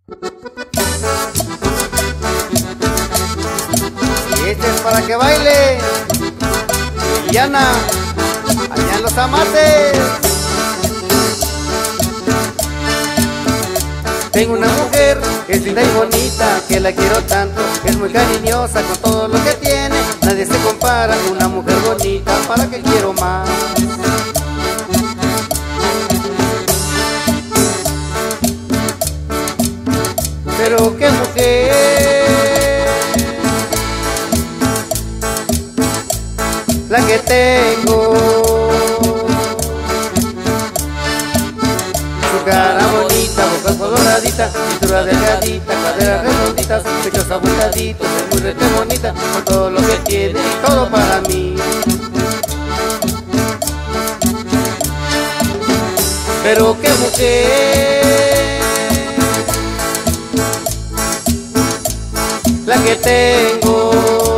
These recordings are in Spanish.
Y este es para que baile Liliana, allá en Los Amates. Tengo una mujer que es linda y bonita, que la quiero tanto, es muy cariñosa con todo lo que tiene. Nadie se compara con una mujer bonita, ¿para qué quiero más? Pero qué mujer la que tengo, su cara bonita, boca coloradita, cintura delgadita, caderas redonditas, pechos abultaditos, es muy rete bonita, con todo lo que tiene y todo para mí. Pero qué mujer la que tengo,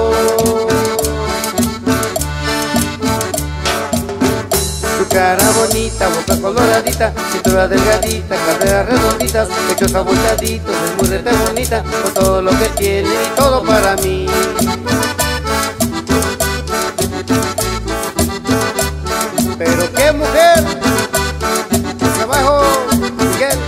su cara bonita, boca coloradita, cintura delgadita, caderas redonditas, pechos abultaditos, es muy rete bonita, con todo lo que tiene y todo para mí. Pero qué mujer, hacia abajo, Miguel.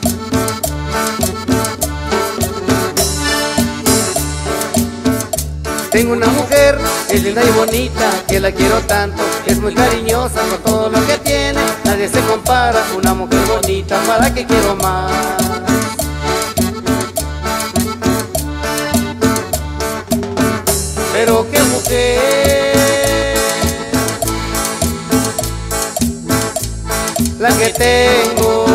Tengo una mujer, es linda y bonita, que la quiero tanto, es muy cariñosa con todo lo que tiene. Nadie se compara, una mujer bonita, ¿para qué quiero más? Pero qué mujer la que tengo,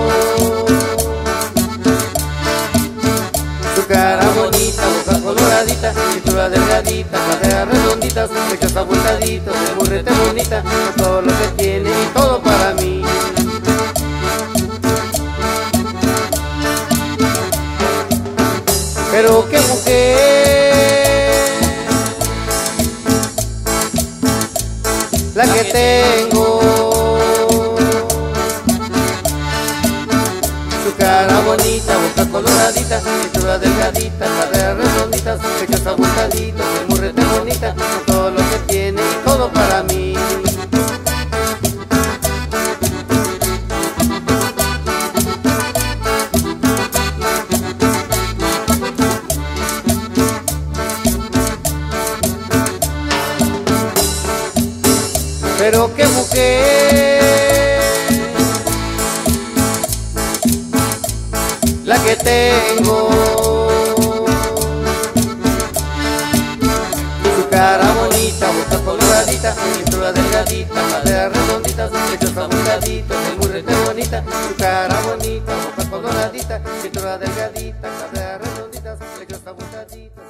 su cara bonita, boca coloradita, cintura delgadita, caderas redonditas, pechos abultaditos, es muy rete bonita, con todo lo que tiene y todo para mí. Pero qué mujer la que tengo, su cara bonita, boca coloradita, cintura delgadita, caderas redonditas, pechos abultaditos, es muy rete bonita, con todo lo que tiene y todo para mí. Pero qué mujer la que tengo, su cara bonita, boca coloradita, cintura delgadita, caderas redonditas, pechos abultaditos, es muy rete bonita, su cara bonita, boca coloradita, cintura delgadita, caderas redonditas, pechos abultaditos.